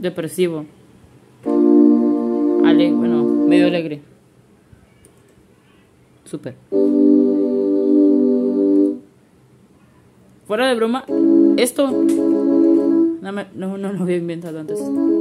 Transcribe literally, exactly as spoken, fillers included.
depresivo. Ale, bueno, medio alegre. Súper. Fuera de broma, esto no, me, no, no lo había inventado antes.